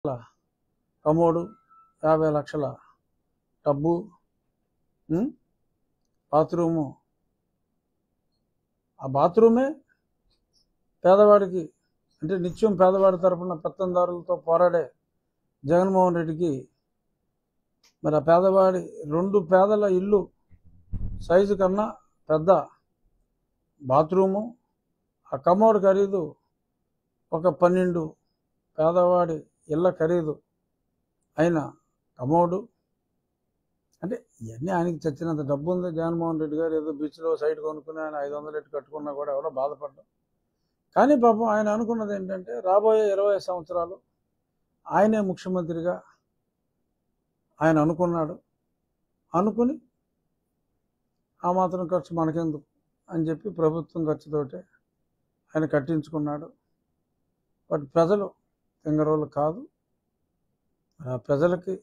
Commode, 50 లక్షల tub, bathroom. ఆ బాత్రూమే పేదవాడికి, అంటే నిత్యం పేదవాడి తరఫున పెత్తందారులతో పోరాడే జగన్మోహన్ రెడ్డికి మరి ఆ పేదవాడి 2 పేదల ఇల్లు సైజు కన్నా పెద్ద బాత్రూము, ఆ కమోడ్ ఖరీదు ఒక 12 పేదవాడి ఇళ్ళ ఖరీదు అయిన కమోడు. అంటే ఇవన్నీ ఆయనకి చచ్చినంత డబ్బు ఉంది. జగన్మోహన్ రెడ్డి గారు ఏదో బీచ్లో సైట్ కొనుక్కుని ఆయన 500 ఎట్టు కట్టుకున్నా కూడా ఎవరో బాధపడ్డాం. కానీ పాపం ఆయన అనుకున్నది ఏంటంటే రాబోయే 20 సంవత్సరాలు ఆయనే ముఖ్యమంత్రిగా ఆయన అనుకున్నాడు. అనుకుని ఆ మాత్రం ఖర్చు మనకెందుకు అని చెప్పి ప్రభుత్వం ఖర్చుతోటే ఆయన కట్టించుకున్నాడు. బట్ ప్రజలు తింగరోళ్ళు కాదు. ఆ ప్రజలకి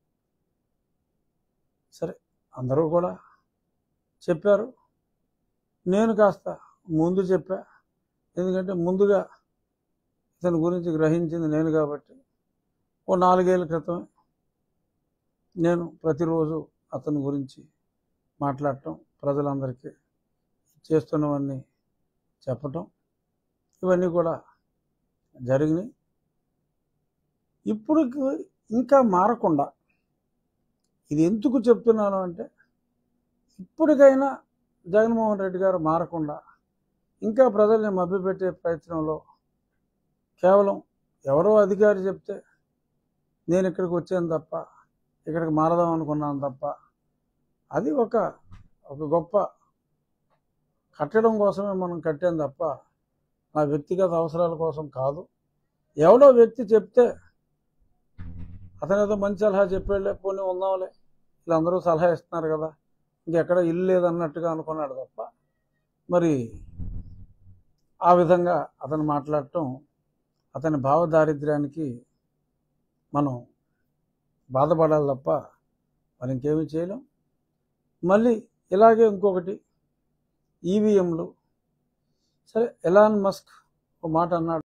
సరే అందరూ కూడా చెప్పారు. నేను కాస్త ముందు చెప్పా, ఎందుకంటే ముందుగా ఇతని గురించి గ్రహించింది నేను కాబట్టి. ఓ 4 ఏళ్ల క్రితం నేను ప్రతిరోజు అతని గురించి మాట్లాడటం, ప్రజలందరికీ చేస్తున్నవన్నీ చెప్పటం, ఇవన్నీ కూడా జరిగినాయి. ఇప్పుడు ఇంకా మారకుండా, ఇది ఎందుకు చెప్తున్నాను అంటే ఇప్పటికైనా జగన్మోహన్ రెడ్డి గారు మారకుండా ఇంకా ప్రజల్ని మభ్యపెట్టే ప్రయత్నంలో, కేవలం ఎవరో అధికారి చెప్తే నేను ఇక్కడికి వచ్చాను తప్ప, ఇక్కడికి మారదాం అనుకున్నాను తప్ప, అది ఒక గొప్ప కట్టడం కోసమే మనం కట్టాం తప్ప నా వ్యక్తిగత అవసరాల కోసం కాదు. ఎవడో వ్యక్తి చెప్తే అతను ఏదో మంచి సలహా చెప్పాడులే, పోనీ ఉందాంలే, వీళ్ళందరూ సలహా ఇస్తున్నారు కదా, ఇంకెక్కడ ఇల్లు లేదన్నట్టుగా అనుకున్నాడు తప్ప, మరి ఆ విధంగా అతను మాట్లాడటం అతని భావదారిద్ర్యానికి మనం బాధపడాలి తప్ప మరి ఇంకేమీ చేయలేం. మళ్ళీ ఇలాగే ఇంకొకటి, ఈవీఎంలు. సరే, ఎలాన్ మస్క్ ఒక మాట అన్నాడు.